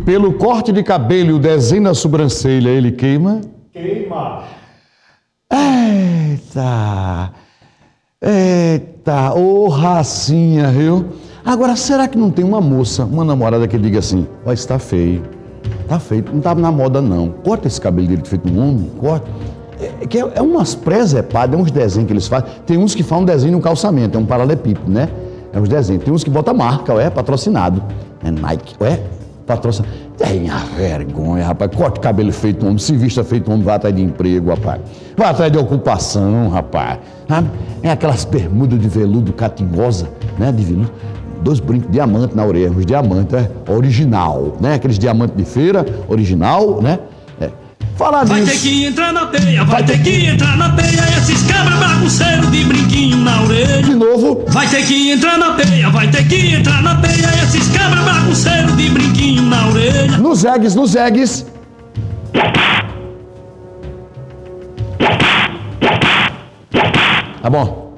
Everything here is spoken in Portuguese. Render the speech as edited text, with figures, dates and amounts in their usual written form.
pelo corte de cabelo e o desenho na sobrancelha, ele queima? Queima. Eita, ô racinha, viu? Agora, será que não tem uma moça, uma namorada que diga assim, ó, está feio, não tá na moda não, corta esse cabelo dele feito um homem, corta. É umas presepadas, é uns desenhos que eles fazem, tem uns que fazem um desenho no calçamento, é um paralelepípedo, né? É uns desenhos, tem uns que botam marca, patrocinado, é Nike, patrocinado. Tenha vergonha, rapaz, corta o cabelo feito um homem, se vista feito um homem, vai atrás de emprego, rapaz, vai atrás de ocupação, rapaz, sabe? É aquelas bermudas de veludo catingosa, né, de veludo. 2 brincos de diamante na orelha, uns diamantes, original, né? Aqueles diamantes de feira, original, né? Falar disso. Vai ter que entrar na teia, vai ter que entrar na teia, esses cabras bagunceiros de brinquinho na orelha. De novo. Vai ter que entrar na teia, vai ter que entrar na teia, esses cabras bagunceiros de brinquinho na orelha. Nos eggs. Tá bom.